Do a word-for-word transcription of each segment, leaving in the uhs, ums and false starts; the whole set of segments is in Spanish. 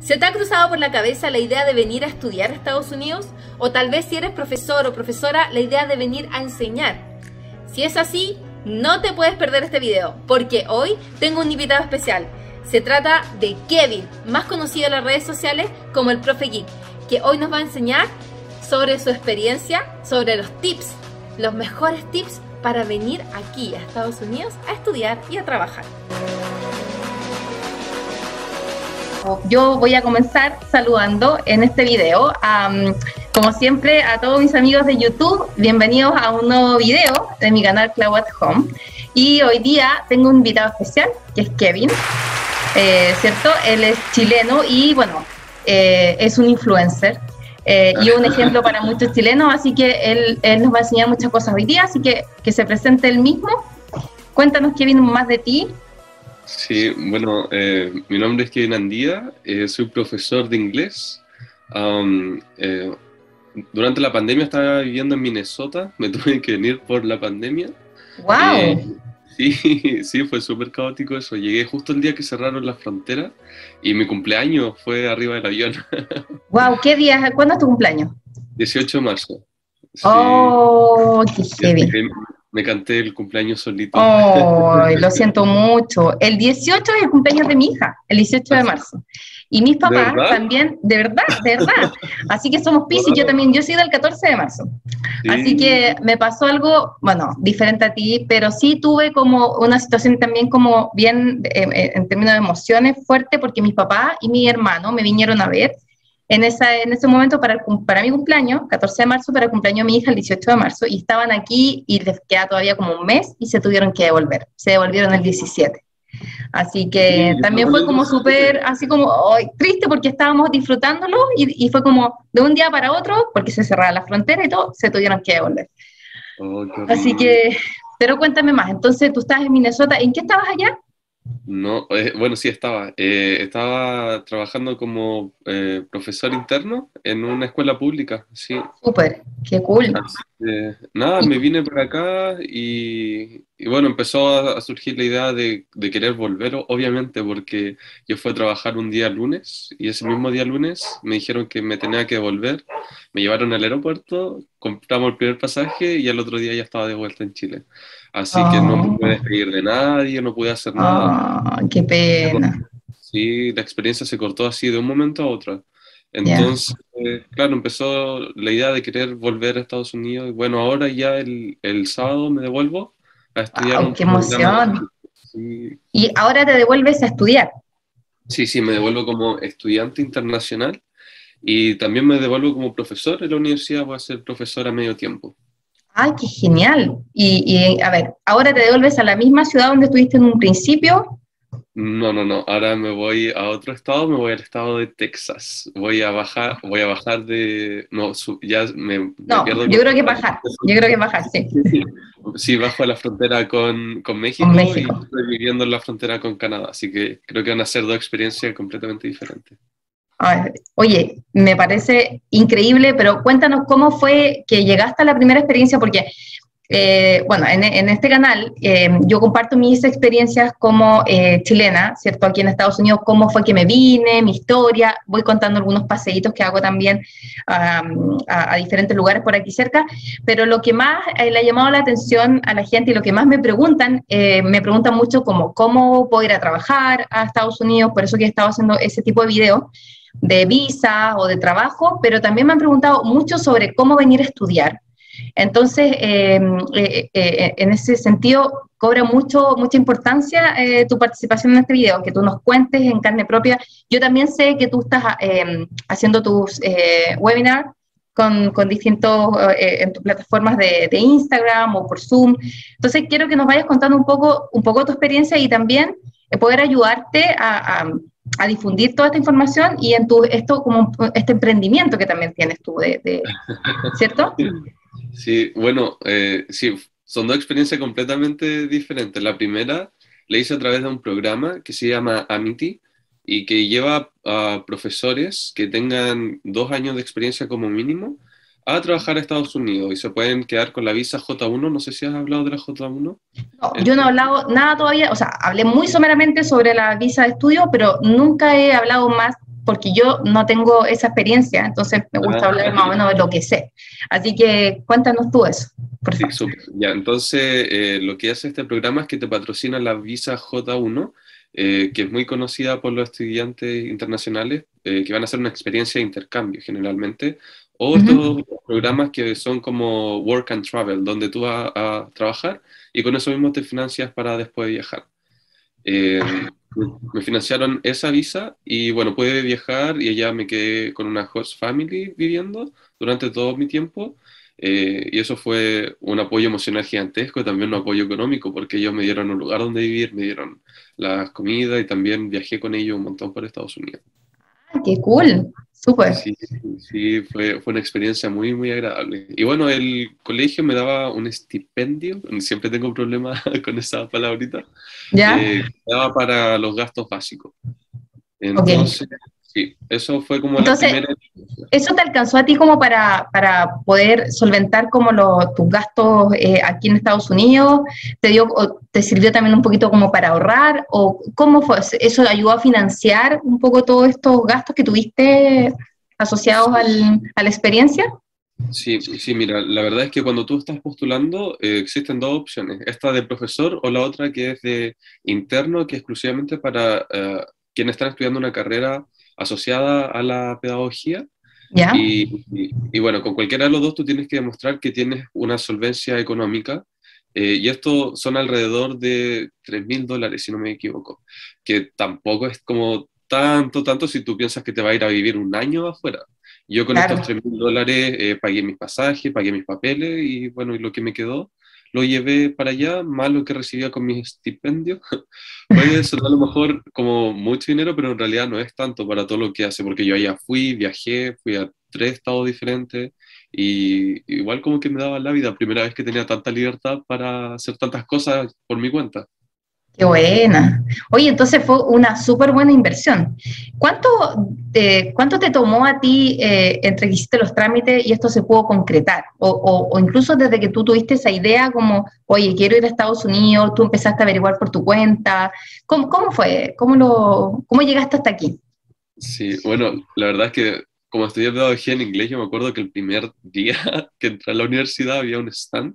¿Se te ha cruzado por la cabeza la idea de venir a estudiar a Estados Unidos? O tal vez si eres profesor o profesora, la idea de venir a enseñar. Si es así, no te puedes perder este video, porque hoy tengo un invitado especial. Se trata de Kevin, más conocido en las redes sociales como el Profe Geek, que hoy nos va a enseñar sobre su experiencia, sobre los tips, los mejores tips para venir aquí a Estados Unidos a estudiar y a trabajar. Yo voy a comenzar saludando en este video, um, como siempre, a todos mis amigos de YouTube. Bienvenidos a un nuevo video de mi canal Clau at Home. Y hoy día tengo un invitado especial, que es Kevin, eh, ¿cierto? Él es chileno y, bueno, eh, es un influencer eh, y un ejemplo para muchos chilenos, así que él, él nos va a enseñar muchas cosas hoy día, así que que se presente él mismo. Cuéntanos, Kevin, más de ti. Sí, bueno, eh, mi nombre es Kevin Andía, eh, soy profesor de inglés. Um, eh, durante la pandemia estaba viviendo en Minnesota, me tuve que venir por la pandemia. ¡Wow! Eh, sí, sí, fue súper caótico eso. Llegué justo el día que cerraron las fronteras y mi cumpleaños fue arriba del avión. ¡Wow! ¿Qué día? ¿Cuándo es tu cumpleaños? dieciocho de marzo. Sí. ¡Oh, qué heavy! Me canté el cumpleaños solito. Oh, lo siento mucho. El dieciocho es el cumpleaños de mi hija, el dieciocho de marzo. Y mis papás también, de verdad, de verdad. Así que somos Piscis, yo también, yo soy del catorce de marzo. Sí. Así que me pasó algo, bueno, diferente a ti, pero sí tuve como una situación también como bien, eh, en términos de emociones, fuerte, porque mis papás y mi hermano me vinieron a ver en, esa, en ese momento para, el, para mi cumpleaños, catorce de marzo, para el cumpleaños de mi hija el dieciocho de marzo, y estaban aquí y les queda todavía como un mes y se tuvieron que devolver, se devolvieron el diecisiete. Así que sí, también fue como súper, así como oh, triste porque estábamos disfrutándolo y, y fue como de un día para otro, porque se cerraba la frontera y todo, se tuvieron que devolver. Oh, así que, pero cuéntame más, entonces tú estás en Minnesota, ¿en qué estabas allá? No, eh, bueno, sí estaba. Eh, estaba trabajando como eh, profesor interno en una escuela pública, sí. Súper, qué cool. Así que, nada, me vine para acá y, y bueno, empezó a, a surgir la idea de, de querer volver, obviamente, porque yo fui a trabajar un día lunes y ese mismo día lunes me dijeron que me tenía que volver. Me llevaron al aeropuerto, compramos el primer pasaje y al otro día ya estaba de vuelta en Chile. Así oh. que no me pude despedir de nadie, no pude hacer nada. Oh, qué pena. Sí, la experiencia se cortó así de un momento a otro. Entonces, yeah. eh, claro, empezó la idea de querer volver a Estados Unidos. Y bueno, ahora ya el, el sábado me devuelvo a estudiar. Wow, un ¡qué emoción! Sí. ¿Y ahora te devuelves a estudiar? Sí, sí, me devuelvo como estudiante internacional y también me devuelvo como profesor en la universidad. Voy a ser profesor a medio tiempo. ¡Ay, qué genial! Y, y, a ver, ¿ahora te devuelves a la misma ciudad donde estuviste en un principio? No, no, no. Ahora me voy a otro estado, me voy al estado de Texas. Voy a bajar, voy a bajar de... No, su, ya me, me no, pierdo. Yo creo que bajar, yo creo que bajar, sí. Sí, sí, bajo a la frontera con, con, México con México y estoy viviendo en la frontera con Canadá. Así que creo que van a ser dos experiencias completamente diferentes. Ay, oye, me parece increíble, pero cuéntanos cómo fue que llegaste a la primera experiencia, porque, eh, bueno, en, en este canal eh, yo comparto mis experiencias como eh, chilena, ¿cierto? Aquí en Estados Unidos, cómo fue que me vine, mi historia, voy contando algunos paseitos que hago también um, a, a diferentes lugares por aquí cerca, pero lo que más eh, le ha llamado la atención a la gente y lo que más me preguntan, eh, me preguntan mucho como cómo puedo ir a trabajar a Estados Unidos, por eso que he estado haciendo ese tipo de videos, de visa o de trabajo, pero también me han preguntado mucho sobre cómo venir a estudiar. Entonces, eh, eh, eh, en ese sentido, cobra mucho, mucha importancia eh, tu participación en este video, que tú nos cuentes en carne propia. Yo también sé que tú estás eh, haciendo tus eh, webinars con, con distintos, eh, en tus plataformas de, de Instagram o por Zoom. Entonces, quiero que nos vayas contando un poco, un poco tu experiencia y también eh, poder ayudarte a... a a difundir toda esta información y en tu, esto como este emprendimiento que también tienes tú, de, de, ¿cierto? Sí, bueno, eh, sí, son dos experiencias completamente diferentes. La primera la hice a través de un programa que se llama Amity y que lleva a profesores que tengan dos años de experiencia como mínimo a trabajar a Estados Unidos y se pueden quedar con la visa J uno. No sé si has hablado de la J uno. No, yo no he hablado nada todavía, o sea, hablé muy someramente sobre la visa de estudio, pero nunca he hablado más porque yo no tengo esa experiencia, entonces me gusta Ah, hablar más o menos de lo que sé. Así que cuéntanos tú eso, por sí, favor. súper. Ya, entonces, eh, lo que hace este programa es que te patrocina la visa J uno, eh, que es muy conocida por los estudiantes internacionales, eh, que van a hacer una experiencia de intercambio generalmente, o Ujú. estos programas que son como Work and Travel, donde tú vas a trabajar y con eso mismo te financias para después viajar. Eh, Me financiaron esa visa y bueno, pude viajar y allá me quedé con una host family viviendo durante todo mi tiempo. Eh, y eso fue un apoyo emocional gigantesco y también un apoyo económico porque ellos me dieron un lugar donde vivir, me dieron las comidas y también viajé con ellos un montón por Estados Unidos. Ah, qué cool, súper. Sí, sí, fue, fue una experiencia muy, muy agradable. Y bueno, el colegio me daba un estipendio, siempre tengo problemas con esa palabrita, ¿Ya? eh, que daba para los gastos básicos. Ok. Entonces, sí, eso fue como la Entonces, primera experiencia. ¿eso te alcanzó a ti como para, para poder solventar como lo- tus gastos eh, aquí en Estados Unidos? ¿Te dio, o te sirvió también un poquito como para ahorrar? ¿O cómo fue? ¿Eso ayudó a financiar un poco todos estos gastos que tuviste asociados Sí, al, a la experiencia? sí, sí, mira, la verdad es que cuando tú estás postulando, eh, existen dos opciones, esta de profesor o la otra que es de interno, que es exclusivamente para eh, quienes están estudiando una carrera asociada a la pedagogía. ¿Ya? Y, y- y bueno, con cualquiera de los dos tú tienes que demostrar que tienes una solvencia económica, eh, y esto son alrededor de tres mil dólares, si no me equivoco, que tampoco es como tanto, tanto si tú piensas que te va a ir a vivir un año afuera. Yo con estos Claro. tres mil dólares eh, pagué mis pasajes, pagué mis papeles y bueno, y lo que me quedó lo llevé para allá, más lo que recibía con mis estipendios. Puede sonar a lo mejor como mucho dinero, pero en realidad no es tanto para todo lo que hace, porque yo allá fui, viajé, fui a tres estados diferentes y igual como que me daba la vida, primera vez que tenía tanta libertad para hacer tantas cosas por mi cuenta. Qué buena. Oye, entonces fue una súper buena inversión. ¿Cuánto, te- ¿Cuánto te tomó a ti eh, entre que hiciste los trámites y esto se pudo concretar? O, o- o incluso desde que tú tuviste esa idea como, oye, quiero ir a Estados Unidos, tú empezaste a averiguar por tu cuenta. ¿Cómo, cómo fue? ¿Cómo, lo, ¿Cómo llegaste hasta aquí? Sí, bueno, la verdad es que como estudié pedagogía en inglés, yo me acuerdo que el primer día que entré a la universidad había un stand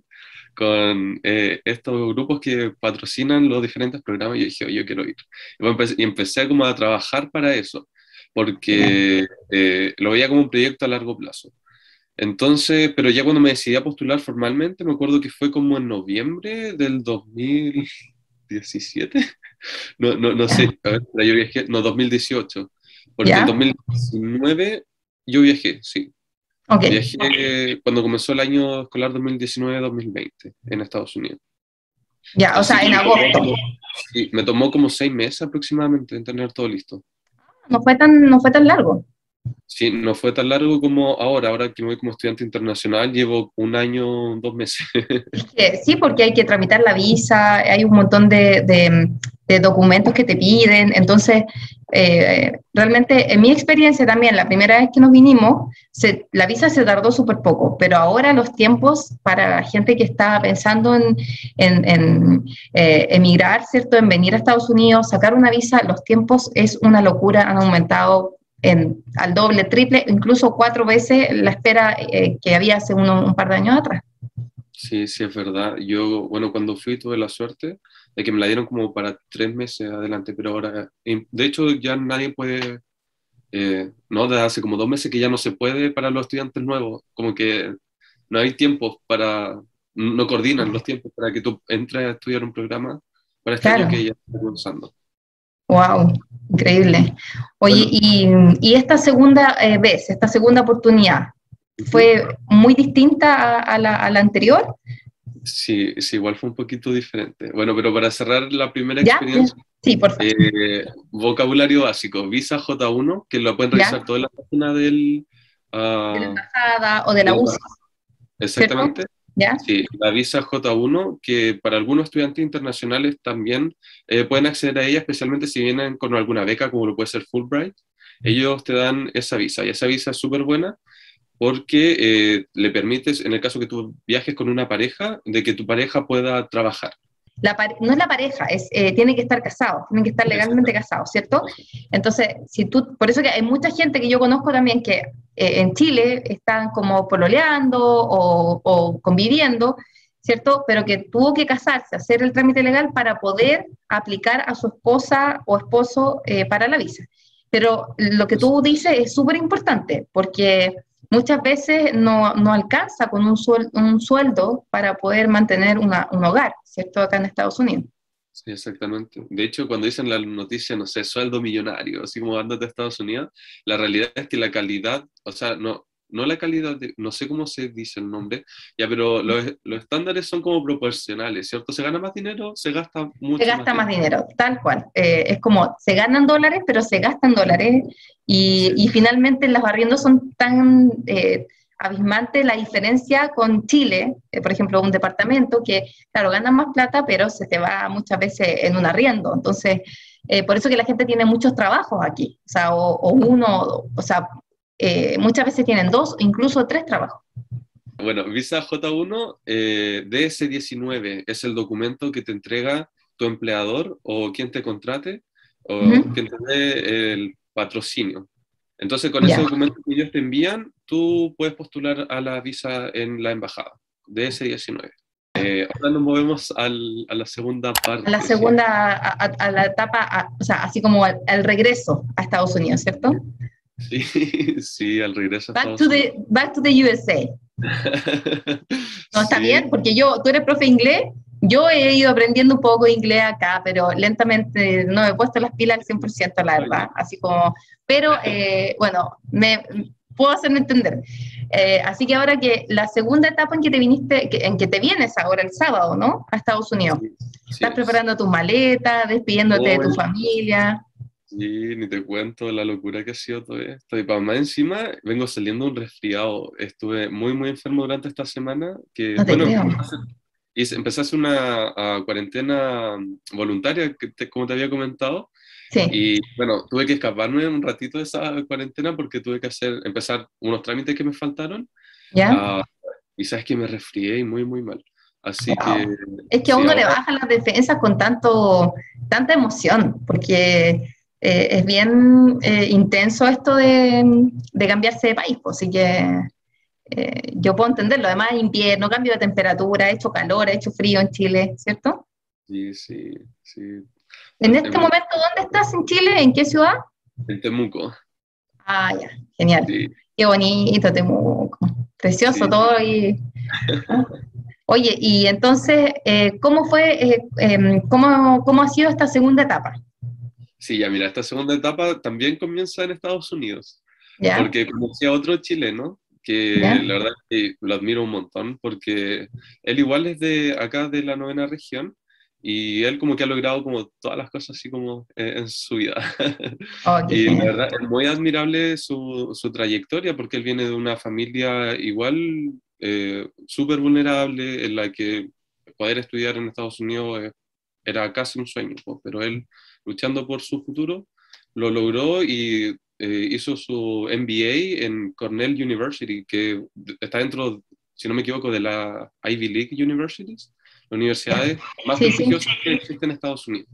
con eh, estos grupos que patrocinan los diferentes programas y yo dije, "Oh, yo quiero ir". Y, bueno, empecé, y empecé como a trabajar para eso, Ya. porque eh, lo veía como un proyecto a largo plazo. Entonces, pero ya cuando me decidí a postular formalmente, me acuerdo que fue como en noviembre del dos mil diecisiete. No, no, no Ya. sé, a ver, pero yo viajé, no, dos mil dieciocho, porque el ¿Ya? dos mil diecinueve yo viajé, sí. Ok. Viajé cuando comenzó el año escolar dos mil diecinueve-dos mil veinte en Estados Unidos. Ya, o Así sea, que en me tomó agosto. como, sí, me tomó como seis meses aproximadamente en tener todo listo. No fue tan, no fue tan largo. Sí, no fue tan largo como ahora, ahora que me voy como estudiante internacional, llevo un año, dos meses. Que sí, porque hay que tramitar la visa, hay un montón de, de- de documentos que te piden. Entonces, eh, realmente, en mi experiencia también, la primera vez que nos vinimos, se- la visa se tardó súper poco, pero ahora los tiempos para la gente que está pensando en, en- en, eh, emigrar, ¿cierto? En venir a Estados Unidos, sacar una visa, los tiempos es una locura, han aumentado en, al doble, triple, incluso cuatro veces la espera eh, que había hace uno- un par de años atrás. Sí, sí, es verdad. Yo, bueno, cuando fui tuve la suerte de que me la dieron como para tres meses adelante, pero ahora, y de hecho, ya nadie puede, eh, no, desde hace como dos meses que ya no se puede para los estudiantes nuevos, como que no hay tiempos para, no coordinan los tiempos para que tú entres a estudiar un programa para este año Claro. que ya está comenzando. Wow, increíble. Oye, Bueno, y, y esta segunda eh, vez, esta segunda oportunidad, ujú. ¿fue muy distinta a, a la, a la anterior? Sí, sí, igual fue un poquito diferente. Bueno, pero para cerrar la primera ¿Ya? ¿Ya? experiencia, Sí, por favor. eh, vocabulario básico, Visa J uno, que lo pueden revisar ¿Ya? toda la página del, De la ah, embajada o de la del- U C I, ¿cierto? exactamente. ¿Ya? Sí, la visa J uno, que para algunos estudiantes internacionales también eh, pueden acceder a ella, especialmente si vienen con alguna beca, como lo puede ser Fulbright. Ellos te dan esa visa, y esa visa es súper buena porque eh, le permites, en el caso que tú viajes con una pareja, de que tu pareja pueda trabajar. la pare- no es la pareja, es, eh, tienen que estar casados, tienen que estar legalmente casados, ¿cierto? Entonces, si tú, por eso que hay mucha gente que yo conozco también que eh, en Chile están como pololeando o, o conviviendo, ¿cierto? Pero que tuvo que casarse, hacer el trámite legal para poder aplicar a su esposa o esposo eh, para la visa. Pero lo que tú dices es súper importante, porque muchas veces no, no alcanza con un, suel, un sueldo para poder mantener una, un hogar, ¿cierto? Acá en Estados Unidos. Sí, exactamente. De hecho, cuando dicen la noticia, no sé, sueldo millonario, así como andas de Estados Unidos, la realidad es que la calidad, o sea, no, no la calidad, de, no sé cómo se dice el nombre, ya, pero los, los estándares son como proporcionales, ¿cierto? Se gana más dinero, se gasta Se mucho más gasta más dinero. dinero, tal cual. Eh, es como, se ganan dólares, pero se gastan dólares, y, Sí, y finalmente las arriendos son tan eh, abismantes la diferencia con Chile, eh, por ejemplo, un departamento que, claro, ganan más plata, pero se te va muchas veces en un arriendo. Entonces, eh, por eso que la gente tiene muchos trabajos aquí, o sea, o, o uno, o sea, eh, muchas veces tienen dos, incluso tres trabajos. bueno, visa J uno, eh, D S diecinueve es el documento que te entrega tu empleador o quien te contrate Uh o -huh. quien te dé el patrocinio. Entonces, con ese Ya. documento que ellos te envían, tú puedes postular a la visa en la embajada, D S diecinueve. Eh, ahora nos movemos al, a la segunda A la parte, ¿sí? segunda, a, a, a la etapa, a, o sea, así como al, al regreso a Estados Unidos, ¿cierto? Sí, sí, al regreso a Back to Estados Unidos. the, back to the U S A. No, está Sí, bien, porque yo, tú eres profe de inglés, yo he ido aprendiendo un poco de inglés acá, pero lentamente no me he puesto las pilas al cien por ciento, la verdad, así como, pero eh, bueno, me puedo hacerme entender. Eh, así que ahora que la segunda etapa en que te viniste, que, en que te vienes ahora el sábado, ¿no? A Estados Unidos. sí, sí Estás es. preparando tus maletas, despidiéndote de tu Hoy, familia. sí, ni te cuento la locura que ha sido todo esto. Y para más encima, vengo saliendo un resfriado. Estuve muy, muy enfermo durante esta semana, que, No te bueno, creo. y empecé a hacer una a, cuarentena voluntaria, que te- como te había comentado, Sí, y bueno, tuve que escaparme un ratito de esa cuarentena porque tuve que hacer, empezar unos trámites que me faltaron, ¿ya? ah, y sabes que me resfrié y muy, muy mal. Así que, Wow. Es que a sí, uno le ahora bajan las defensas con tanto, tanta emoción, porque eh, es bien eh, intenso esto de, de cambiarse de país, pues, así que eh, yo puedo entenderlo. Además, invierno, cambio de temperatura, ha hecho calor, ha hecho frío en Chile, ¿cierto? sí, sí, sí. En En este verdad, momento, ¿dónde estás en Chile? ¿En qué ciudad? en Temuco, Ah, ya, genial. sí, Qué bonito, Temuco. Precioso sí. todo y... ¿no? Oye, y entonces, eh, ¿cómo fue, eh, eh, cómo, cómo ha sido esta segunda etapa? Sí, ya mira, esta segunda etapa también comienza en Estados Unidos, ¿Ya? porque conocí a otro chileno que ¿Ya? la verdad es que lo admiro un montón, porque él igual es de acá de la novena región y él como que ha logrado como todas las cosas así como eh, en su vida. Oh, qué Y la genial. verdad es muy admirable su, su trayectoria, porque él viene de una familia igual eh, súper vulnerable, en la que poder estudiar en Estados Unidos eh, era casi un sueño, pues, pero él luchando por su futuro lo logró y eh, hizo su M B A en Cornell University, que está dentro, si no me equivoco, de la Ivy League Universities, las ¿Ya? universidades más Sí, sí. prestigiosas que existen en Estados Unidos.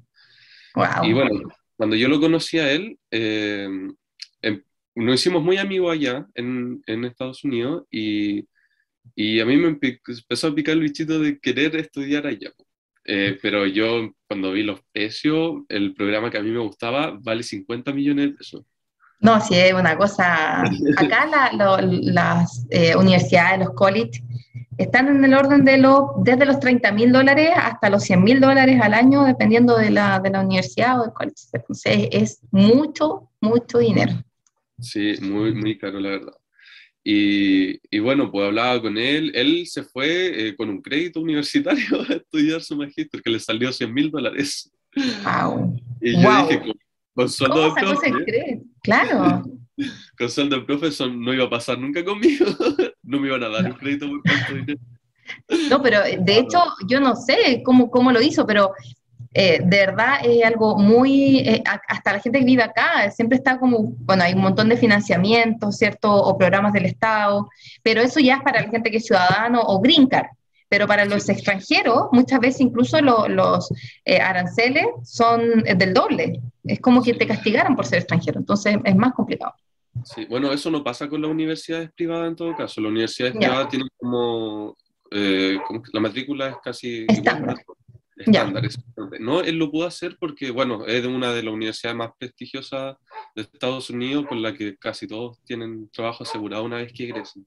Y Wow. bueno, cuando yo lo conocí a él, eh, em- nos hicimos muy amigos allá en, en Estados Unidos y, y a mí me empe- empezó a picar el bichito de querer estudiar allá. Eh, pero yo cuando vi los precios, el programa que a mí me gustaba vale cincuenta millones de pesos. No, sí, es una cosa. Acá la- lo- las eh, universidades, los college, están en el orden de los, desde los treinta mil dólares hasta los cien mil dólares al año, dependiendo de la, de la universidad o del college. Entonces, es mucho, mucho dinero. Sí, muy, muy caro, la verdad. Y, y bueno, pues hablaba con él. Él se fue eh, con un crédito universitario a estudiar su magíster, que le salió cien mil dólares. Wow. Y yo dije, Wow. con, con sueldo ¿Cómo de sacó ese profe, crédito? Claro. con sueldo de profe, eso no iba a pasar nunca conmigo. No me iban a dar un crédito por tanto dinero. No, pero eh, de hecho, yo no sé cómo, cómo lo hizo, pero eh, de verdad es algo muy, eh, a- hasta la gente que vive acá, siempre está como, bueno, hay un montón de financiamientos, ¿cierto? O programas del Estado, pero eso ya es para la gente que es ciudadano o green card. pero para los extranjeros muchas veces incluso lo, los eh, aranceles son eh, del doble. Es como que Sí. te castigaran por ser extranjero, entonces es más complicado. Sí, bueno, eso no pasa con las universidades privadas en todo caso. Las universidades Ya, privadas tienen como, eh, como que la matrícula es casi igual para estándar. todos, Ya, estándar, exactamente. No, él lo pudo hacer porque, bueno, es de una de las universidades más prestigiosas de Estados Unidos con la que casi todos tienen trabajo asegurado una vez que egresan.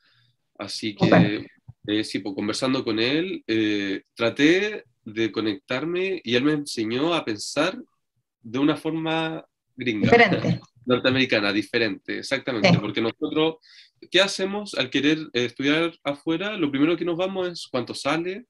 Así súper. que, eh, sí, pues, conversando con él, eh, traté de conectarme y él me enseñó a pensar de una forma gringa, Diferente. norteamericana, diferente, exactamente, Sí. porque nosotros, ¿qué hacemos al querer eh, estudiar afuera? Lo primero que nos vamos es cuánto sale,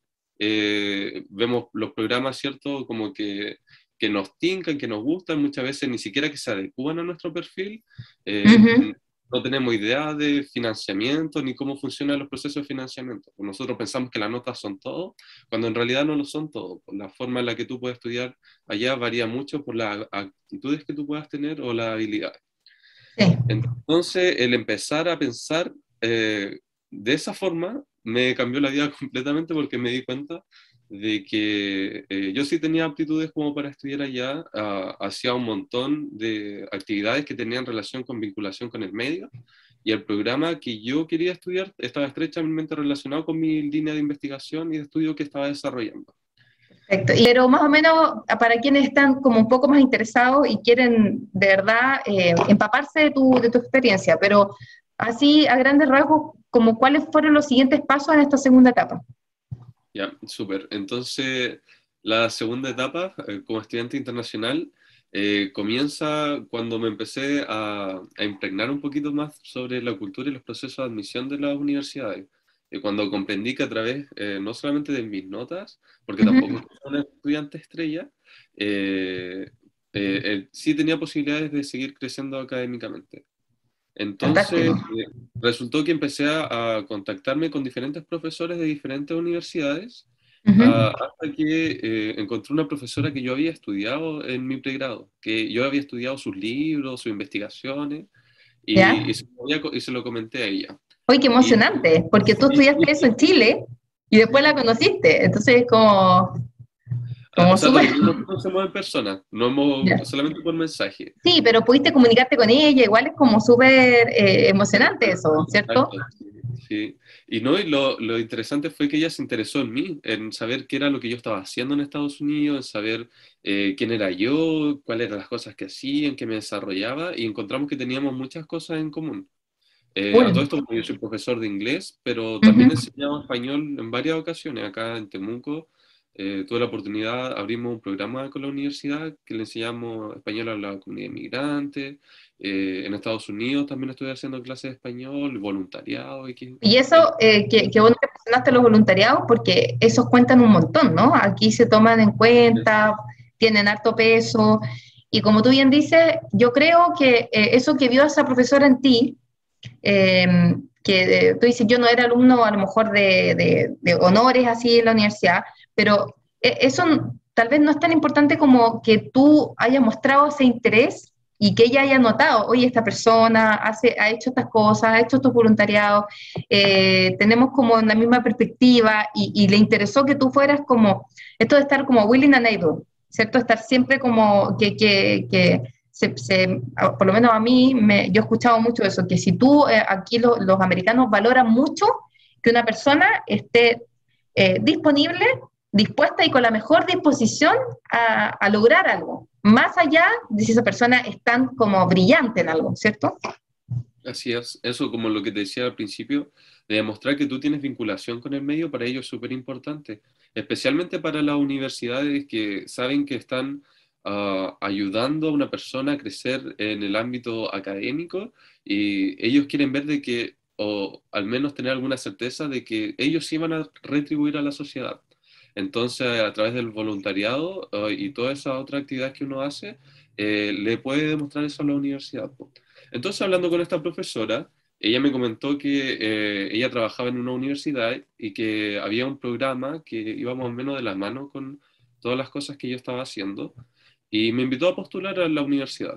eh, vemos los programas, ¿cierto? Como que, que nos tincan, que nos gustan, muchas veces ni siquiera que se adecúan a nuestro perfil, eh, Ujú. no tenemos idea de financiamiento ni cómo funcionan los procesos de financiamiento. Pues nosotros pensamos que las notas son todo, cuando en realidad no lo son todo. La forma en la que tú puedes estudiar allá varía mucho por las actitudes que tú puedas tener o las habilidades. Sí. Entonces, el empezar a pensar eh, de esa forma me cambió la vida completamente porque me di cuenta de que eh, yo sí tenía aptitudes como para estudiar allá, ah, hacía un montón de actividades que tenían relación con vinculación con el medio y el programa que yo quería estudiar estaba estrechamente relacionado con mi línea de investigación y de estudio que estaba desarrollando. Perfecto. Y- Pero más o menos para quienes están como un poco más interesados y quieren de verdad eh, empaparse de tu, de tu experiencia, pero así a grandes rasgos, como cuáles fueron los siguientes pasos en esta segunda etapa. Ya, súper. Entonces, la segunda etapa, eh, como estudiante internacional, eh, comienza cuando me empecé a, a impregnar un poquito más sobre la cultura y los procesos de admisión de las universidades. Y cuando comprendí que a través, eh, no solamente de mis notas, porque tampoco Ujú. soy un estudiante estrella, eh, eh, eh, sí tenía posibilidades de seguir creciendo académicamente. Entonces, Fantástico. eh, resultó que empecé a, a contactarme con diferentes profesores de diferentes universidades, Ujú. ah, hasta que eh, encontré una profesora que yo había estudiado en mi pregrado, que yo había estudiado sus libros, sus investigaciones, y, y ¿Ya? se, lo había co- y se lo comenté a ella. Oye, qué Y emocionante, porque tú sí, estudiaste eso en Chile y después la sí. conociste, entonces es como, Ah, o como sea, súper. todavía no nos conocemos en persona, no hemos, Ya. solamente por mensaje. Sí, pero pudiste comunicarte con ella, igual es como súper eh, emocionante eso, ¿cierto? Exacto, sí, sí. Y no, y lo, lo interesante fue que ella se interesó en mí, en saber qué era lo que yo estaba haciendo en Estados Unidos, en saber eh, quién era yo, cuáles eran las cosas que hacía, en qué me desarrollaba, y encontramos que teníamos muchas cosas en común. Eh, a todo Cool. esto, bueno, yo soy profesor de inglés, pero también he Ujú. enseñado español en varias ocasiones. Acá en Temuco eh, tuve la oportunidad, abrimos un programa con la universidad que le enseñamos español a la comunidad inmigrante. Eh, en Estados Unidos también estuve haciendo clases de español, voluntariado. Y que, Y el- eso, eh, que, que bueno que mencionaste los voluntariados, porque esos cuentan un montón, ¿no? Aquí se toman en cuenta, tienen harto peso, y como tú bien dices, yo creo que eh, eso que vio esa profesora en ti, eh, que eh, tú dices, yo no era alumno a lo mejor de, de- de honores así en la universidad, pero eh, eso n- tal vez no es tan importante como que tú hayas mostrado ese interés y que ella haya notado, oye, esta persona hace, ha hecho estas cosas, ha hecho estos voluntariados, eh, tenemos como la misma perspectiva y, y le interesó que tú fueras como, esto de estar como willing and able, ¿cierto? Estar siempre como que, que, que se, se, por lo menos a mí, me, yo he escuchado mucho eso, que si tú, eh, aquí lo, los americanos valoran mucho que una persona esté eh, disponible, dispuesta y con la mejor disposición a, a, lograr algo, más allá de si esa persona es tan como brillante en algo, ¿cierto? Así es, eso como lo que te decía al principio, de demostrar que tú tienes vinculación con el medio, para ellos es súper importante, especialmente para las universidades que saben que están ah, ayudando a una persona a crecer en el ámbito académico y ellos quieren ver de que, o al menos tener alguna certeza de que ellos sí van a retribuir a la sociedad. Entonces, a través del voluntariado ah, y todas esas otras actividades que uno hace, eh, le puede demostrar eso a la universidad, po. Entonces, hablando con esta profesora, ella me comentó que eh, ella trabajaba en una universidad y que había un programa que iba más o menos de la mano con todas las cosas que yo estaba haciendo y me invitó a postular a la universidad.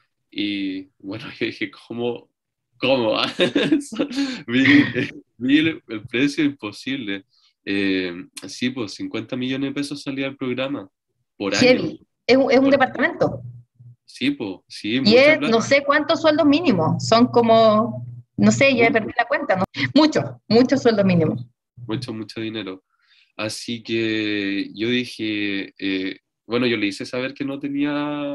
Y bueno, yo dije, ¿cómo? ¿Cómo? va? vi, vi el, el precio imposible. Eh, sí, pues cincuenta millones de pesos salía el programa por año. Heavy. Es, un- es un Por- departamento. sí, pues, sí, Y mucha es plata, no sé cuántos sueldos mínimos. Son como, no sé, ya perdí mucho, la cuenta, ¿no? Muchos, muchos sueldos mínimos. mucho, mucho dinero. Así que yo dije, eh, bueno, yo le hice saber que no tenía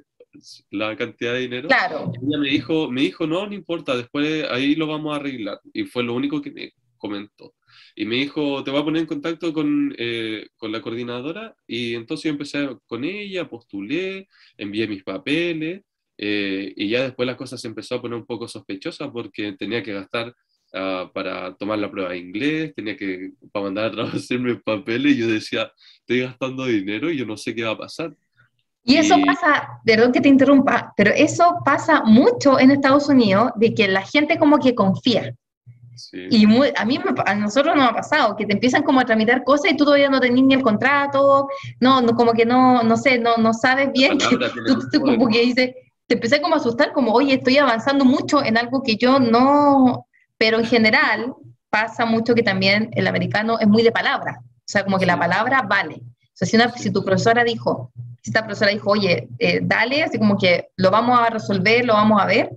la cantidad de dinero. Claro. Y ella me dijo, me dijo, no, no importa, después ahí lo vamos a arreglar. Y fue lo único que me comentó. Y me dijo, te voy a poner en contacto con, eh, con la coordinadora. Y entonces yo empecé con ella, postulé, envié mis papeles. Eh, y ya después la cosa se empezó a poner un poco sospechosa porque tenía que gastar ah, para tomar la prueba de inglés, tenía que, para mandar a traducir mis papeles. Y yo decía, estoy gastando dinero y yo no sé qué va a pasar. Y eso Y pasa, perdón que te interrumpa, pero eso pasa mucho en Estados Unidos, de que la gente como que confía. sí. Y muy, a mí, me, a nosotros nos ha pasado, que te empiezan como a tramitar cosas y tú todavía no tenés ni el contrato, no, no como que no, no sé, no, no sabes La bien, que palabra tiene tú, mucho tú poder. como que dices, te empecé como a asustar, como, oye, estoy avanzando mucho en algo que yo no, pero en general pasa mucho que también el americano es muy de palabra, o sea, como que la Sí, palabra vale. O sea, si, una, si sí, tu profesora dijo, si esta profesora dijo, oye, eh, dale, así como que lo vamos a resolver, lo vamos a ver,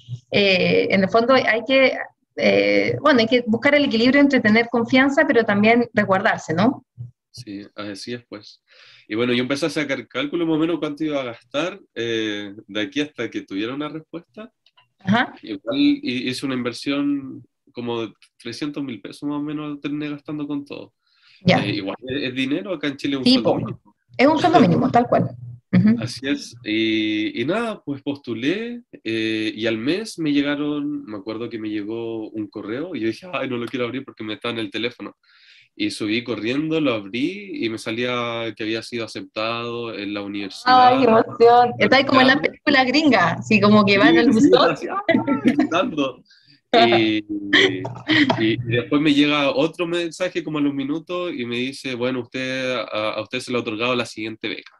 eh, en el fondo hay que, eh, bueno, hay que buscar el equilibrio entre tener confianza, pero también resguardarse, ¿no? sí, así es pues. Y bueno, yo empecé a sacar cálculo más o menos cuánto iba a gastar eh, de aquí hasta que tuviera una respuesta. Ajá, Igual hi- hice una inversión como de trescientos mil pesos más o menos terminé gastando con todo. ya. Eh, igual es, es dinero, acá en Chile es un Sí, sueldo po. mínimo. Es un sueldo mínimo, tal cual. Ujú. Así es. Y, y nada, pues postulé eh, y al mes me llegaron, me acuerdo que me llegó un correo y yo dije, ay, no lo quiero abrir porque me está en el teléfono. Y subí corriendo, lo abrí y me salía que había sido aceptado en la Ay, qué universidad. emoción. Está ahí como en la Marcamos. película gringa, así como que va en Sí, el sí, buzón. estaba así, ¡ah! Gritando. Y, y, y después me llega otro mensaje como a los minutos y me dice, bueno, usted, a, a usted se le ha otorgado la siguiente beca.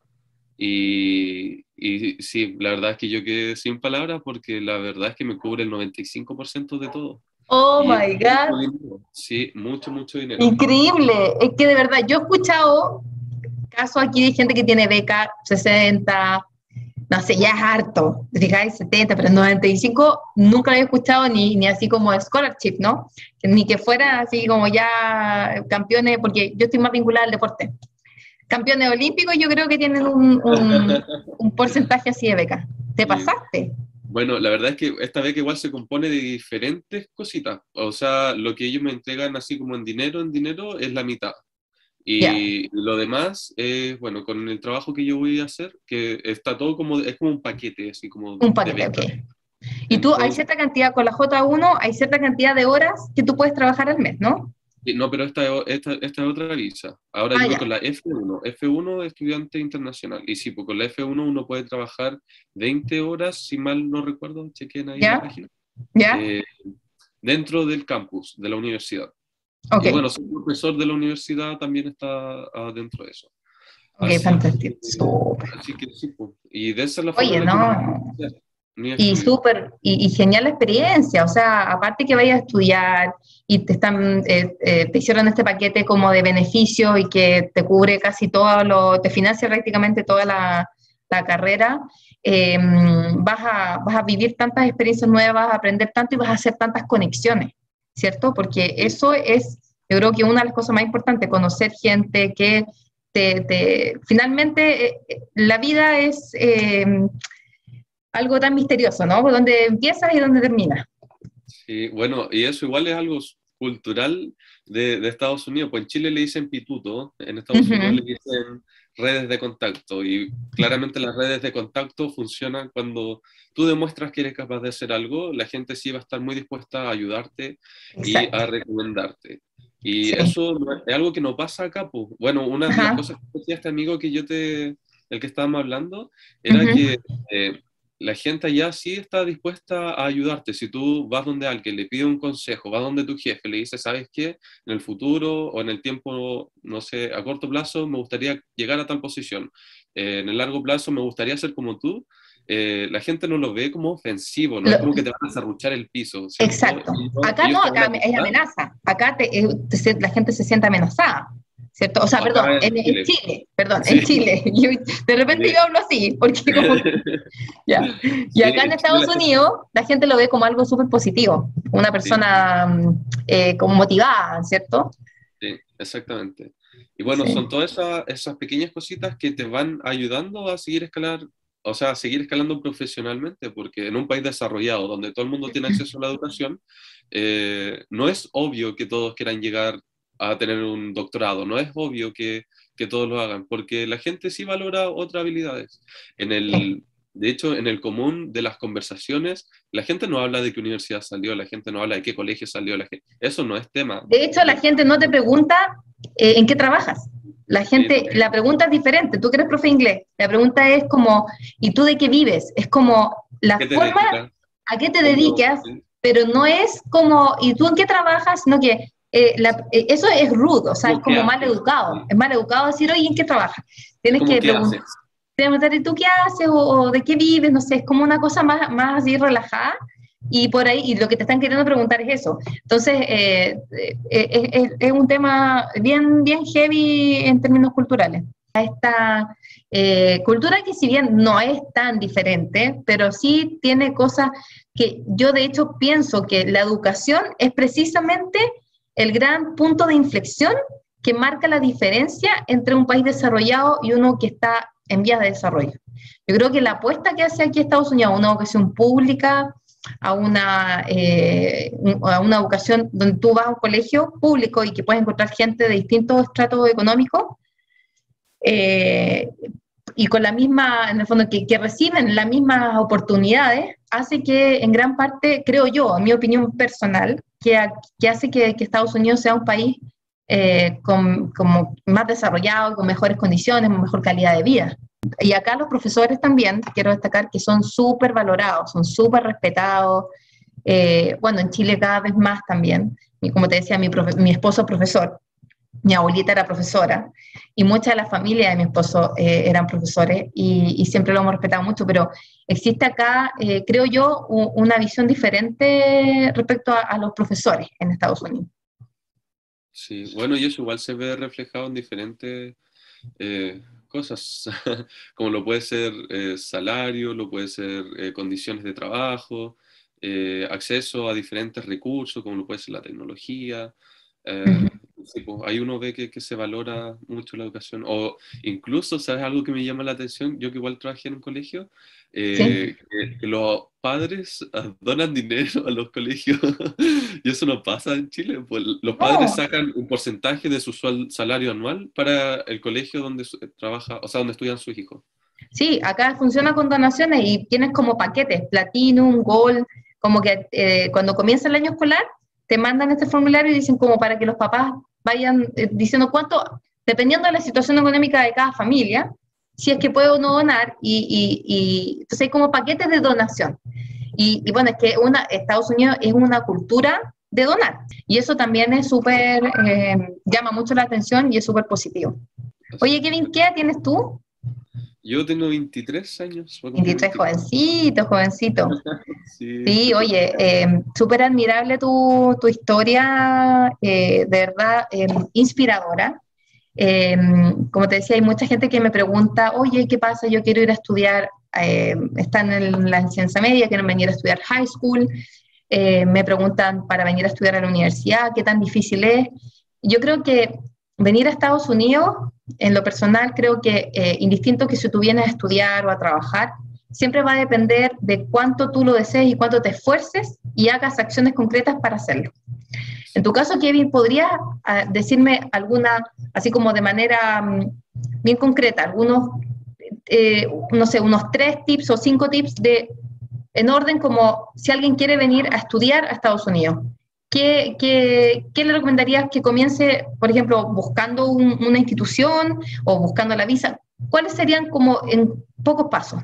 Y, y sí, la verdad es que yo quedé sin palabras porque la verdad es que me cubre el noventa y cinco por ciento de todo. Oh Y es my mucho God, dinero. Sí, mucho, mucho dinero. increíble. Es que de verdad, yo he escuchado casos aquí de gente que tiene beca sesenta, no sé, ya es harto, te fijáis, setenta, pero noventa y cinco nunca lo había escuchado ni, ni así como scholarship, ¿no? Ni que fuera así como ya campeones, porque yo estoy más vinculada al deporte. Campeones olímpicos yo creo que tienen un, un, un porcentaje así de beca. ¿Te Sí. pasaste? Bueno, la verdad es que esta beca igual se compone de diferentes cositas. O sea, lo que ellos me entregan así como en dinero, en dinero, es la mitad. Ya, Y lo demás es, bueno, con el trabajo que yo voy a hacer, que está todo como, es como un paquete, así como un de paquete, ok. beca. Y tú, hay Entonces, cierta cantidad, con la J uno, hay cierta cantidad de horas que tú puedes trabajar al mes, ¿no? y no, pero esta, esta, esta es otra visa. Ahora Ah, yo voy ya, con la F uno, F uno de estudiante internacional. Y sí, pues con la F uno uno puede trabajar veinte horas, si mal no recuerdo, chequen ahí en la ya, página, ya, eh, dentro del campus, de la universidad. ok, Y bueno, ser profesor de la universidad también está ah, dentro de eso. ok, Así que, fantástico, súper. así que sí, pues. Y de esa es la forma Oye, en la que uno no, inicia mi y estudio. súper, y, y genial la experiencia, o sea, aparte que vayas a estudiar y te están, eh, eh, te hicieron este paquete como de beneficios y que te cubre casi todo lo, te financia prácticamente toda la, la carrera, eh, vas a, vas a vivir tantas experiencias nuevas, vas a aprender tanto y vas a hacer tantas conexiones, ¿cierto? Porque Sí, eso es, yo creo que una de las cosas más importantes, conocer gente que te, te finalmente eh, eh, la vida es... Eh, algo tan misterioso, ¿no? Donde empiezas y donde terminas. sí, bueno, y eso igual es algo cultural de, de Estados Unidos. Pues en Chile le dicen pituto, en Estados Unidos le Uh-huh. dicen redes de contacto. Y claramente las redes de contacto funcionan cuando tú demuestras que eres capaz de hacer algo, la gente sí va a estar muy dispuesta a ayudarte y Exacto. a recomendarte. Y Sí. eso no es, es algo que no pasa acá, pues. Bueno, una de las Ajá. cosas que decía este amigo que yo te, el que estábamos hablando, era Uh-huh. que eh, la gente allá sí está dispuesta a ayudarte. Si tú vas donde alguien, le pide un consejo, vas donde tu jefe, le dice, ¿sabes qué? En el futuro o en el tiempo, no sé, a corto plazo me gustaría llegar a tal posición. Eh, en el largo plazo me gustaría ser como tú. eh, la gente no lo ve como ofensivo, no es Lo- como que te van a serruchar el piso, ¿cierto? exacto. Ellos, Acá ellos no, te van a acá es ayudar. amenaza. Acá te- eh, te se- la gente se siente amenazada, ¿cierto? O sea, perdón, Acá en, en en Chile. Chile, perdón, en Sí. Chile. Yo- de repente De- yo hablo así, porque como que, ya. Y Sí, acá en en Chile Estados la gente... Unidos la gente lo ve como algo súper positivo, una Sí, persona mm, eh, como motivada, ¿cierto? sí, exactamente. Y bueno, Sí. son todas esas, esas pequeñas cositas que te van ayudando a seguir escalar, o sea, a seguir escalando profesionalmente, porque en un país desarrollado, donde todo el mundo tiene acceso a la educación, eh, no es obvio que todos quieran llegar a tener un doctorado, no es obvio que, que todos lo hagan, porque la gente sí valora otras habilidades. En Sí. el, de hecho, en el común de las conversaciones, la gente no habla de qué universidad salió, la gente no habla de qué colegio salió, la gente, eso no es tema. De hecho, la De, gente no te pregunta eh, en qué trabajas. La sí, gente, la pregunta es diferente. Tú que eres profe de inglés, la pregunta es como, ¿y tú de qué vives? Es como la ¿qué te forma dedicas? a qué te ¿Cómo? dedicas, pero no es como, ¿y tú en qué trabajas? Sino que eh, la, eh, eso es rudo, o sea, es ¿Cómo qué como mal haces? educado. Sí. Es mal educado decir, oye, ¿en qué trabajas? Es Tienes como que qué preguntar, haces. preguntar, ¿y tú qué haces? O, o de qué vives, no sé, es como una cosa más, más así relajada. Y por ahí, y lo que te están queriendo preguntar es eso. Entonces, eh, eh, eh, es, es un tema bien, bien heavy en términos culturales. Esta eh, cultura que si bien no es tan diferente, pero sí tiene cosas que yo de hecho pienso que la educación es precisamente el gran punto de inflexión que marca la diferencia entre un país desarrollado y uno que está en vías de desarrollo. Yo creo que la apuesta que hace aquí Estados Unidos a una educación pública, a una, eh, a una educación donde tú vas a un colegio público y que puedes encontrar gente de distintos estratos económicos, eh, y con la misma, en el fondo, que, que reciben las mismas oportunidades, hace que en gran parte, creo yo, en mi opinión personal, que, que hace que, que Estados Unidos sea un país eh, con, como más desarrollado, con mejores condiciones, con mejor calidad de vida. Y acá los profesores también, quiero destacar que son súper valorados, son súper respetados. Eh, bueno, en Chile cada vez más también. Y como te decía, mi, profe, mi esposo es profesor, mi abuelita era profesora y mucha de la familia de mi esposo eh, eran profesores y, y, siempre lo hemos respetado mucho, pero existe acá, eh, creo yo, u, una visión diferente respecto a, a los profesores en Estados Unidos. Sí, bueno, y eso igual se ve reflejado en diferentes eh, cosas, como lo puede ser eh, salario, lo puede ser eh, condiciones de trabajo, eh, acceso a diferentes recursos, como lo puede ser la tecnología. Eh, sí, pues, ahí uno ve que, que se valora mucho la educación. O incluso, ¿sabes algo que me llama la atención? Yo que igual trabajé en un colegio, ¿Sí? eh, que, que los padres ah, donan dinero a los colegios y eso no pasa en Chile. Pues, los padres No, sacan un porcentaje de su suel- salario anual para el colegio donde su- trabaja, o sea, donde estudian sus hijos. sí, acá funciona con donaciones y tienes como paquetes, Platinum, Gold, como que eh, cuando comienza el año escolar te mandan este formulario y dicen como para que los papás vayan eh, diciendo cuánto, dependiendo de la situación económica de cada familia, si es que puede o no donar, y, y, y entonces hay como paquetes de donación. Y, y bueno, es que una, Estados Unidos es una cultura de donar, y eso también es súper, eh, llama mucho la atención y es súper positivo. Oye, Kevin, ¿qué edad tienes tú? Yo tengo veintitrés años, voy a cumplir veintitrés, veinticuatro. jovencito, jovencito. Sí, Sí, oye, eh, súper admirable tu, tu historia, eh, de verdad, eh, inspiradora. Eh, como te decía, hay mucha gente que me pregunta, oye, ¿qué pasa? Yo quiero ir a estudiar, eh, están en la enseñanza media, quieren venir a estudiar high school, eh, me preguntan para venir a estudiar a la universidad, ¿qué tan difícil es? Yo creo que venir a Estados Unidos, en lo personal, creo que eh, indistinto que si tú vienes a estudiar o a trabajar, siempre va a depender de cuánto tú lo desees y cuánto te esfuerces y hagas acciones concretas para hacerlo. En tu caso, Kevin, ¿podrías uh, decirme alguna, así como de manera um, bien concreta, algunos, eh, no sé, unos tres tips o cinco tips de, en orden como si alguien quiere venir a estudiar a Estados Unidos? ¿Qué, qué, qué le recomendarías que comience, por ejemplo, buscando un, una institución o buscando la visa? ¿Cuáles serían como en pocos pasos?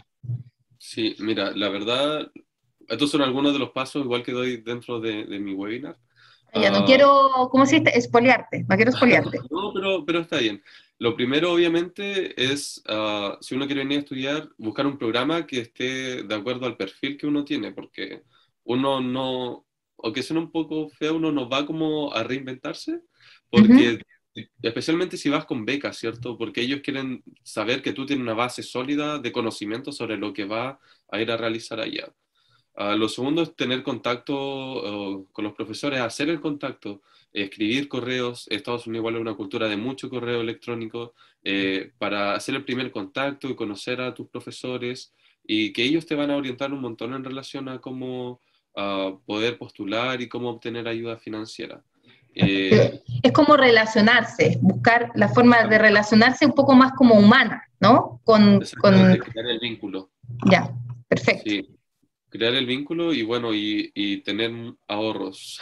sí, mira, la verdad, estos son algunos de los pasos igual que doy dentro de, de mi webinar. Ya no Ah, quiero, ¿cómo se dice? Espolearte, no quiero espolearte. no, pero, pero está bien. Lo primero, obviamente, es, ah, si uno quiere venir a estudiar, buscar un programa que esté de acuerdo al perfil que uno tiene, porque uno no, aunque suene un poco feo, uno no va como a reinventarse, Ujú. porque especialmente si vas con becas, ¿cierto? Porque ellos quieren saber que tú tienes una base sólida de conocimiento sobre lo que va a ir a realizar allá. Ah, lo segundo es tener contacto oh, con los profesores, hacer el contacto, escribir correos. Estados Unidos igual es una cultura de mucho correo electrónico, eh, para hacer el primer contacto y conocer a tus profesores y que ellos te van a orientar un montón en relación a cómo ah, poder postular y cómo obtener ayuda financiera. Eh, Eh, Es como relacionarse, buscar la forma de relacionarse un poco más como humana, ¿no? Con, con, Exactamente, crear el vínculo. ya, perfecto. Sí, crear el vínculo y bueno, y, y tener ahorros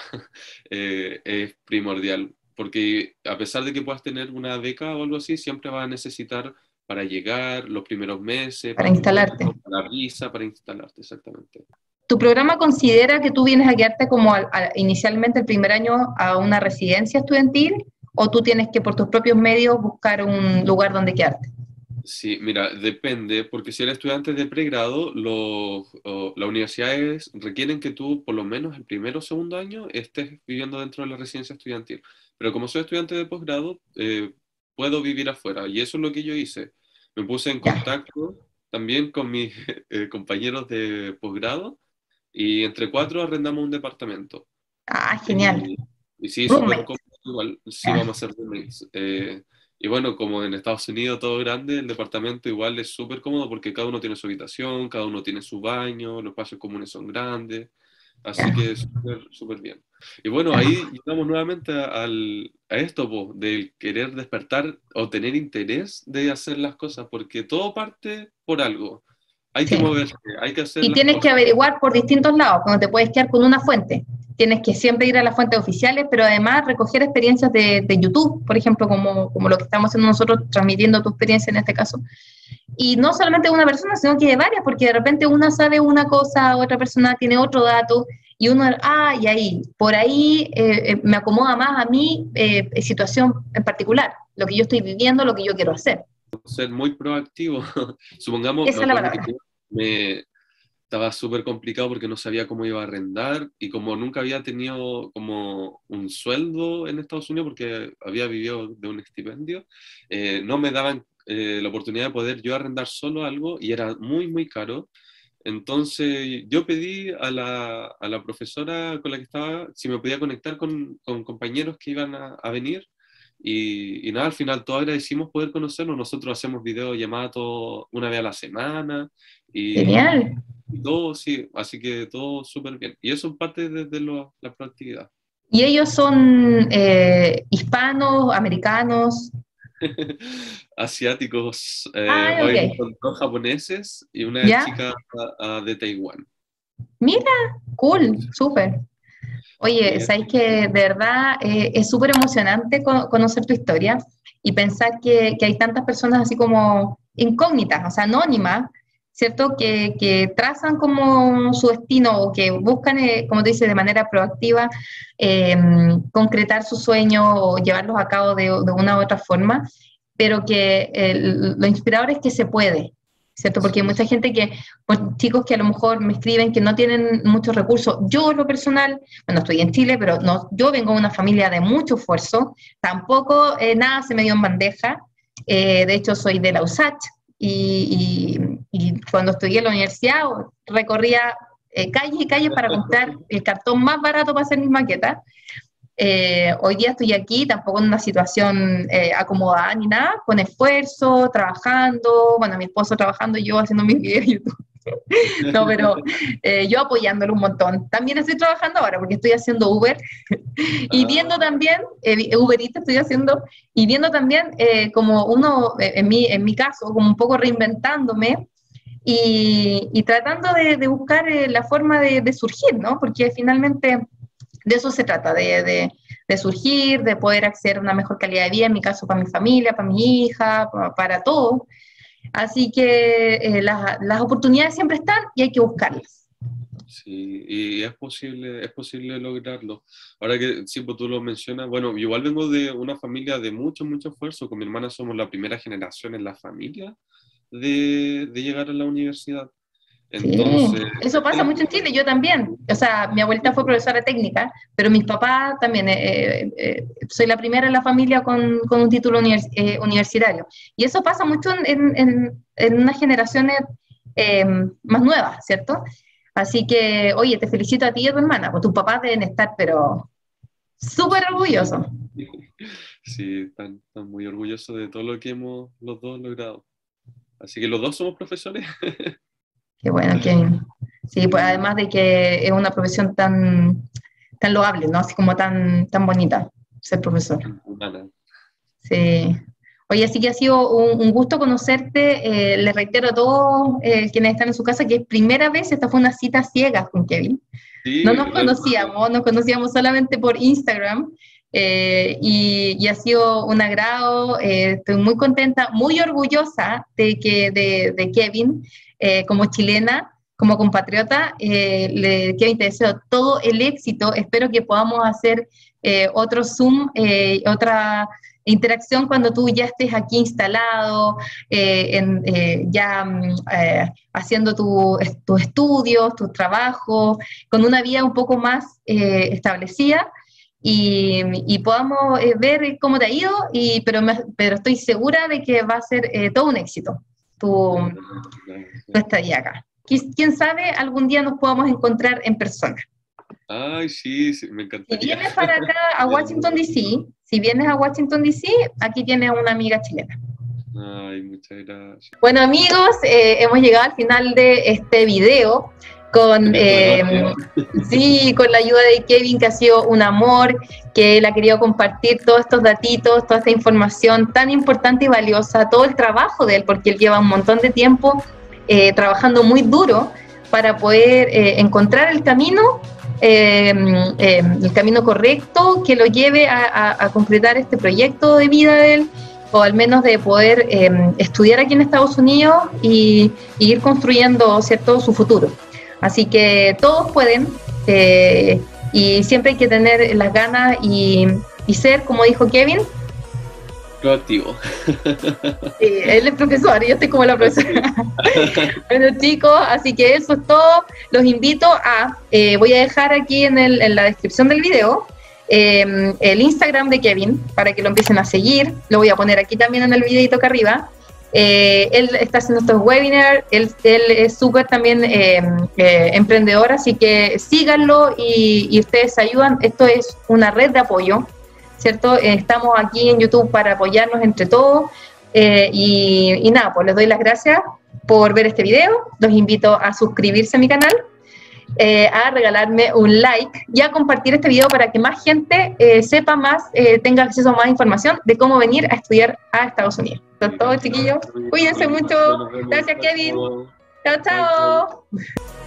eh, es primordial, porque a pesar de que puedas tener una beca o algo así, siempre vas a necesitar para llegar los primeros meses, Para para tu vuelo, instalarte. para la visa, para instalarte, exactamente. ¿Tu programa considera que tú vienes a quedarte como al- al- inicialmente el primer año a una residencia estudiantil o tú tienes que por tus propios medios buscar un lugar donde quedarte? Sí, mira, depende, porque si eres estudiante de pregrado, los, o, las universidades requieren que tú por lo menos el primero o segundo año estés viviendo dentro de la residencia estudiantil. Pero como soy estudiante de posgrado, eh, puedo vivir afuera. Y eso es lo que yo hice. Me puse en Ya. contacto también con mis eh, compañeros de posgrado y entre cuatro arrendamos un departamento. Ah, genial. Y, y sí, súper Roommate. cómodo, igual, sí Ya. vamos a ser roommates. Eh, y bueno, como en Estados Unidos todo grande, el departamento igual es súper cómodo porque cada uno tiene su habitación, cada uno tiene su baño, los espacios comunes son grandes, así Ya. que súper, súper bien. Y bueno, Ya. ahí llegamos nuevamente a, al, a esto, po, del querer despertar o tener interés de hacer las cosas, porque todo parte por algo. Hay que Sí. moverse, hay que hacer Y las tienes que cosas. averiguar por distintos lados, cuando te puedes quedar con una fuente. Tienes que siempre ir a las fuentes oficiales, pero además recoger experiencias de, de YouTube, por ejemplo, como, como lo que estamos haciendo nosotros, transmitiendo tu experiencia en este caso. Y no solamente de una persona, sino que de varias, porque de repente una sabe una cosa, otra persona tiene otro dato, y uno, ah, y ahí, por ahí eh, eh, me acomoda más a mi eh, situación en particular, lo que yo estoy viviendo, lo que yo quiero hacer. Ser muy proactivo. Supongamos, me Esa es la acuerdo que palabra. yo me estaba súper complicado porque no sabía cómo iba a arrendar y como nunca había tenido como un sueldo en Estados Unidos porque había vivido de un estipendio, eh, no me daban eh, la oportunidad de poder yo arrendar solo algo y era muy, muy caro. Entonces yo pedí a la, a la profesora con la que estaba si me podía conectar con, con compañeros que iban a, a venir y, y nada, al final todos agradecimos poder conocernos. Nosotros hacemos videollamadas todo- una vez a la semana y, Genial. y todo, sí, así que todo súper bien. Y eso es parte de, de lo- la proactividad. Y ellos son eh, hispanos, americanos. Asiáticos, eh, Ah, hoy ok. son dos japoneses y una ¿Ya? chica ah, de Taiwán. Mira, cool, súper. Oye, Sí, sabéis que de verdad eh, es súper emocionante co- conocer tu historia y pensar que, que hay tantas personas así como incógnitas, o sea, anónimas, ¿cierto? Que, que trazan como su destino o que buscan, eh, como te dice, de manera proactiva eh, concretar sus sueños o llevarlos a cabo de, de una u otra forma, pero que eh, lo inspirador es que se puede, ¿cierto? Porque hay sí, mucha gente que, pues, chicos que a lo mejor me escriben que no tienen muchos recursos. Yo, en lo personal, bueno, estoy en Chile, pero no, yo vengo de una familia de mucho esfuerzo, tampoco eh, nada se me dio en bandeja, eh, de hecho soy de la U S A Ch y, y, y cuando estudié en la universidad recorría eh, calles y calles para comprar el cartón más barato para hacer mis maquetas. Eh, hoy día estoy aquí, tampoco en una situación eh, acomodada ni nada, con esfuerzo, trabajando, bueno, mi esposo trabajando y yo haciendo mis videos de YouTube. No, pero eh, yo apoyándolo un montón. También estoy trabajando ahora porque estoy haciendo Uber y viendo ah, también, eh, Uber Eats estoy haciendo, y viendo también eh, como uno, eh, en, mi, en mi caso, como un poco reinventándome y, y tratando de, de buscar eh, la forma de, de, surgir, ¿no? Porque finalmente de eso se trata, de, de, de, surgir, de poder acceder a una mejor calidad de vida, en mi caso para mi familia, para mi hija, para, para todos. Así que eh, las, las oportunidades siempre están y hay que buscarlas. Sí, y es posible, es posible lograrlo. Ahora que sí, pues tú lo mencionas, bueno, yo igual vengo de una familia de mucho, mucho esfuerzo. Con mi hermana somos la primera generación en la familia de, de llegar a la universidad. Sí, Entonces, eso pasa mucho en Chile, yo también. O sea, mi abuelita fue profesora técnica, pero mis papás también, eh, eh, eh, soy la primera en la familia con, con un título univers eh, universitario. Y eso pasa mucho en, en, en unas generaciones eh, más nuevas, ¿cierto? Así que, oye, te felicito a ti y a tu hermana, pues tus papás deben estar, pero súper orgullosos. sí, están, están muy orgullosos de todo lo que hemos los dos logrado. Así que los dos somos profesores. Qué bueno, qué bien. Sí, pues además de que es una profesión tan, tan loable, ¿no? Así como tan, tan bonita ser profesor. Humana. Sí. Oye, así que ha sido un, un gusto conocerte. Eh, les reitero a todos eh, quienes están en su casa que es primera vez, esta fue una cita ciega con Kevin. No Sí, nos realmente. conocíamos, nos conocíamos solamente por Instagram eh, y, y ha sido un agrado. Eh, estoy muy contenta, muy orgullosa de, que, de, de Kevin eh, como chilena, como compatriota. Eh, le, Kevin, te deseo todo el éxito. Espero que podamos hacer eh, otro Zoom, eh, otra interacción cuando tú ya estés aquí instalado, eh, en, eh, ya eh, haciendo tus tu estudios, tus trabajos, con una vida un poco más eh, establecida y, y podamos eh, ver cómo te ha ido, y, pero, me, pero estoy segura de que va a ser eh, todo un éxito tu, tu estadía acá. ¿Quién sabe, algún día nos podamos encontrar en persona? Ay, sí, sí, me Si encantaría. vienes para acá a Washington, D C, si vienes a Washington, D C, aquí tienes una amiga chilena. Ay, muchas gracias. Bueno, amigos, eh, hemos llegado al final de este video con, eh, sí, con la ayuda de Kevin, que ha sido un amor, que él ha querido compartir todos estos datitos, toda esta información tan importante y valiosa, todo el trabajo de él, porque él lleva un montón de tiempo eh, trabajando muy duro para poder eh, encontrar el camino, eh, eh, el camino correcto que lo lleve a, a, a concretar este proyecto de vida de él, o al menos de poder eh, estudiar aquí en Estados Unidos y, y ir construyendo, ¿cierto?, su futuro. Así que todos pueden, eh, y siempre hay que tener las ganas y, y ser, como dijo Kevin, proactivo. Sí, él es profesor y yo estoy como la profesora. Bueno, chicos, así que eso es todo. Los invito a, eh, voy a dejar aquí en, el, en la descripción del video eh, el Instagram de Kevin para que lo empiecen a seguir. Lo voy a poner aquí también en el videito acá arriba. Eh, él está haciendo estos webinars, él, él es súper también eh, eh, emprendedor, así que síganlo y, y ustedes ayudan. Esto es una red de apoyo, ¿cierto? Eh, estamos aquí en YouTube para apoyarnos entre todos eh, y, y nada, pues les doy las gracias por ver este video. Los invito a suscribirse a mi canal, eh, a regalarme un like y a compartir este video para que más gente eh, sepa más, eh, tenga acceso a más información de cómo venir a estudiar a Estados Unidos. Eso es todo, chiquillos. Cuídense mucho. Gracias, Kevin. Chao, chao.